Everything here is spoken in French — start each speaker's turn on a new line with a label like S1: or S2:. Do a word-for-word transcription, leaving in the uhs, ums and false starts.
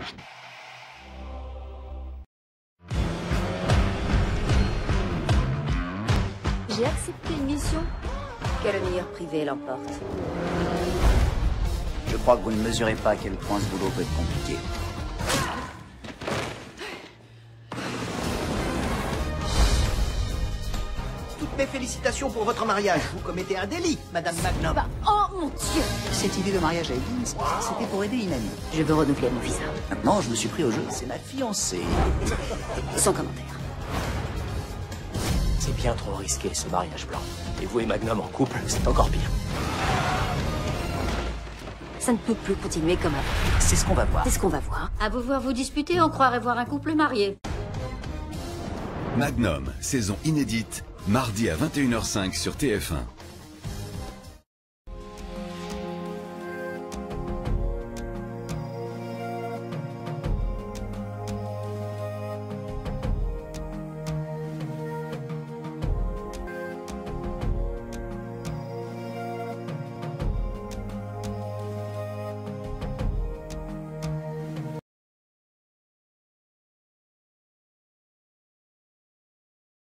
S1: J'ai accepté une mission que le meilleur privé l'emporte.
S2: Je crois que vous ne mesurez pas à quel point ce boulot peut être compliqué.
S3: Toutes mes félicitations pour votre mariage. Vous commettez un délit, Madame Magnum.
S1: Bah, oh mon Dieu!
S2: Cette idée de mariage avec Vince, c'était pour aider une amie.
S1: Je veux renouveler mon visa.
S2: Maintenant, je me suis pris au jeu. C'est ma fiancée.
S1: Sans commentaire.
S4: C'est bien trop risqué, ce mariage blanc. Et vous et Magnum en couple, c'est encore pire.
S1: Ça ne peut plus continuer comme avant.
S2: C'est ce qu'on va voir.
S1: C'est ce qu'on va voir. À vous voir vous disputer, on croirait voir un couple marié.
S5: Magnum, saison inédite, mardi à vingt et une heures cinq sur T F un.